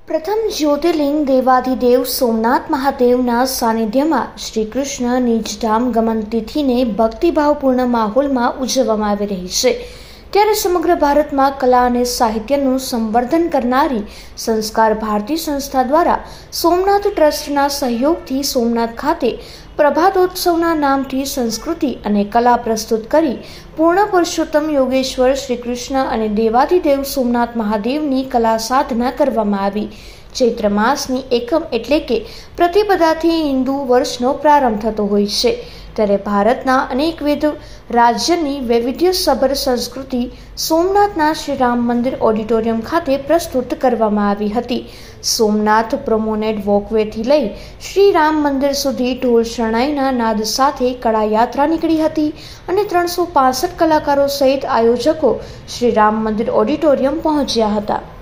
પ્રથમ જ્યોતિર્લિંગ દેવાધિદેવ સોમનાથ મહાદેવના સાનિધ્યમાં શ્રી કૃષ્ણ નિજધામ ગમન તિથિને ભક્તિભાવપૂર્ણ માહોલમાં ઉજવવામાં આવી રહી છે. ત્યારે સમગ્ર ભારતમાં કલા અને સાહિત્યનું સંવર્ધન કરનારી સંસ્કાર ભારતી સંસ્થા દ્વારા સોમનાથ ટ્રસ્ટના સહયોગથી સોમનાથ ખાતે પ્રભાતોત્સવના નામથી સંસ્કૃતિ અને કલા પ્રસ્તુત કરી પૂર્ણ પુરુષોત્તમ યોગેશ્વર શ્રી કૃષ્ણ અને દેવાધિદેવ સોમનાથ મહાદેવની કલા સાધના કરવામાં આવી. ચૈત્ર માસની એકમ એટલે કે પ્રતિપદાથી હિન્દુ વર્ષનો પ્રારંભ થતો હોય છે. ત્યારે ભારતના અનેકવિધ રાજ્યની વૈવિધ્યસભર સંસ્કૃતિ સોમનાથના શ્રી રામ મંદિર ઓડિટોરિયમ ખાતે પ્રસ્તુત કરવામાં આવી હતી. સોમનાથ પ્રોમેનેડ વોકવેથી લઈ શ્રી રામ મંદિર સુધી ઢોલ શરણાઈના નાદ સાથે કળા યાત્રા નીકળી હતી અને 365 કલાકારો સહિત આયોજકો શ્રી રામ મંદિર ઓડિટોરિયમ પહોંચ્યા હતા.